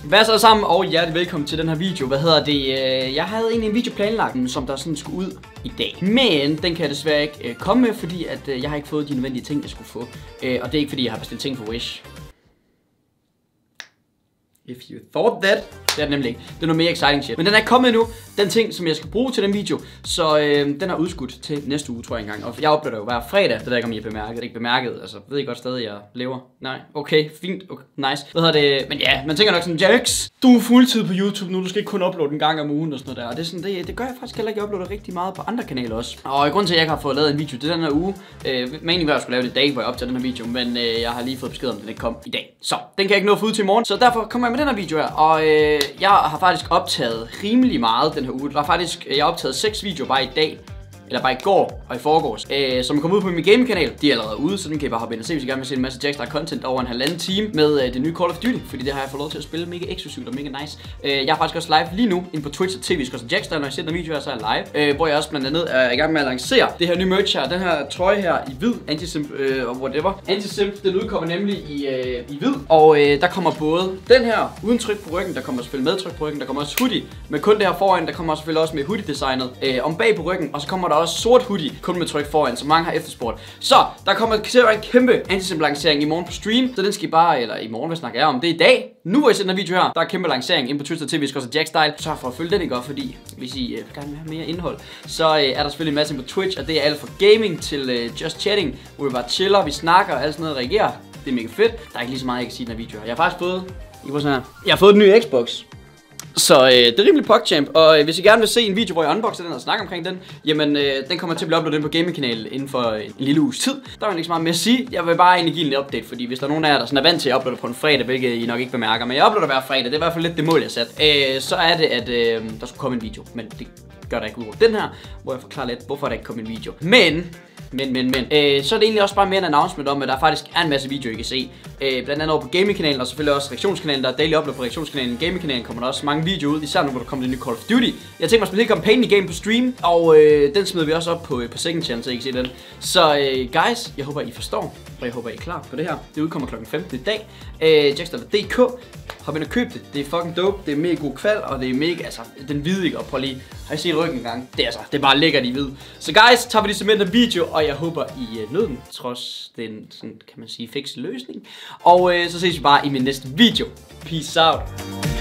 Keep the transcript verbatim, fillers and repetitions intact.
Hvad så sammen, og hjertelig velkommen til den her video. Hvad hedder det? Jeg havde egentlig en video planlagt, som der sådan skulle ud i dag. Men den kan jeg desværre ikke komme med, fordi at jeg har ikke fået de nødvendige ting, jeg skulle få. Og det er ikke fordi, jeg har bestilt ting for Wish. If you thought that. Det er det nemlig ikke. Det er noget mere exciting shit. Men den er kommet nu. Den ting, som jeg skal bruge til den video. Så øh, den er udskudt til næste uge, tror jeg engang. Og jeg uploader jo hver fredag. Det ved ikke, om I har bemærket. Ikke bemærket. Altså, ved I godt stadig, jeg lever? Nej. Okay, fint. Okay, nice. Hvad hedder det? Men ja, man tænker nok sådan, Jax, du er fuldtid på YouTube nu. Du skal ikke kun uploade en gang om ugen og sådan noget der. Og det er sådan, det, det gør jeg faktisk heller ikke. Jeg uploader rigtig meget på andre kanaler også. Og grunden til, at jeg ikke har fået lavet en video til den her uge, øh, men egentlig var jeg skulle lave det i dag, hvor jeg optager den her video. Men øh, jeg har lige fået besked om, at den ikke kom i dag. Så den kan jeg ikke nå at få ud til i morgen. Så derfor kommer jeg med den her video her. Og øh, jeg har faktisk optaget rimelig meget den her uge. Der er faktisk, jeg har optaget seks videoer bare i dag. Eller bare i går og i forgårs, øh, som kommer ud på min gaming-kanal. De er allerede ude, så den kan I bare hoppe ind og se, hvis I gerne vil se en masse Jackstar content over en halvanden time med øh, det nye Call of Duty. Fordi det har jeg fået lov til at spille mega eksklusivt og mega nice. Øh, jeg er faktisk også live lige nu inde på Twitch og T V Jackstar, når jeg ser den video her, så er jeg live. Øh, hvor jeg også blandt andet er i gang med at lancere det her nye merch her. Den her trøje her i hvid, anti-simp øh, og whatever. Anti-simp, den udkommer nemlig i, øh, i hvid. Og øh, der kommer både den her uden tryk på ryggen, der kommer selvfølgelig med tryk på ryggen. Der kommer også hoodie med kun det her foran, der kommer selvfølgelig også med hoodie-designet øh, om bag på ryggen. Og så kommer der også sort hoodie kun med tryk foran, som mange har efterspurgt. Så der kommer til at være en kæmpe anti-simp lancering i morgen på stream. Så den skal I bare, eller i morgen, hvad snakker jeg om? Det er i dag. Nu hvor I ser den her video her, der er kæmpe lancering inde på Twitch og T V Jackstar. Så for at følge den, ikke? Fordi hvis I øh, gerne vil have mere indhold, så øh, er der selvfølgelig en masse på Twitch. Og det er alt fra gaming til øh, just chatting, hvor vi bare chiller, vi snakker og alt sådan noget, reagerer. Det er mega fedt. Der er ikke lige så meget, jeg kan sige i den her video her. Jeg har faktisk fået, I får sådan her. Jeg har fået den nye Xbox. Så øh, det er rimelig PogChamp, og øh, hvis I gerne vil se en video, hvor jeg unboxer den og snakker omkring den, jamen øh, den kommer til at blive uploadet på gaming-kanalen inden for en lille uges tid. Der er ikke så meget med at sige. Jeg vil bare egentlig give en update, fordi hvis der er nogen af jer, der sådan er vant til at uploade på en fredag, hvilket I nok ikke bemærker, men jeg uploader hver fredag, det er i hvert fald lidt det mål, jeg sat. Øh, så er det, at øh, der skulle komme en video, men det gør der ikke ud over den her, hvor jeg forklarer lidt, hvorfor der ikke kom en video. Men... Men, men, men, øh, så er det egentlig også bare mere en announcement om, at der faktisk er en masse videoer, I kan se. Øh, blandt andet over på gaming-kanalen, og selvfølgelig også reaktionskanalen. Der er daily upload på reaktionskanalen. Gaming-kanalen kommer der også mange videoer ud, især nu, hvor der kommer det nye Call of Duty. Jeg tænker mig at spille kampagnen i game på stream, og øh, den smider vi også op på, på second channel, så I kan se den. Så øh, guys, jeg håber, I forstår, og jeg håber, I er klar på det her. Det udkommer klokken femten i dag. Øh, Jackstar punktum d k. Hop ind og køb det. Det er fucking dope. Det er mega god kval, og det er mega, altså, den hvide, ikke? Og prøv lige, har I set ryggen engang? Det er altså, det er bare lækkert i hvid. Så guys, tager vi lige til den video, og jeg håber, I uh, nød den, trods den, sådan kan man sige, fikse løsning. Og uh, så ses vi bare i min næste video. Peace out.